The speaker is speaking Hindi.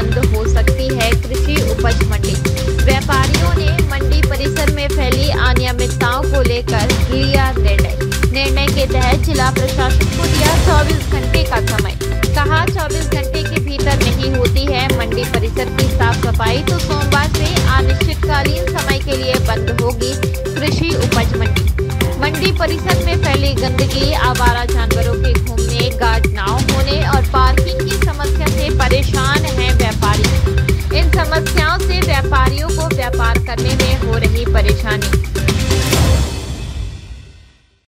बंद हो सकती है कृषि उपज मंडी। व्यापारियों ने मंडी परिसर में फैली अनियमितताओं को लेकर लिया निर्णय के तहत जिला प्रशासन को दिया 24 घंटे का समय। कहा 24 घंटे के भीतर नहीं होती है मंडी परिसर की साफ सफाई तो सोमवार से अनिश्चितकालीन समय के लिए बंद होगी कृषि उपज मंडी। मंडी परिसर में फैली गंदगी, आवारा जानवरों के घूमने, गार्ड न होने और पार्किंग की समस्या से परेशान हैं व्यापारी। इन समस्याओं से व्यापारियों को व्यापार करने में हो रही परेशानी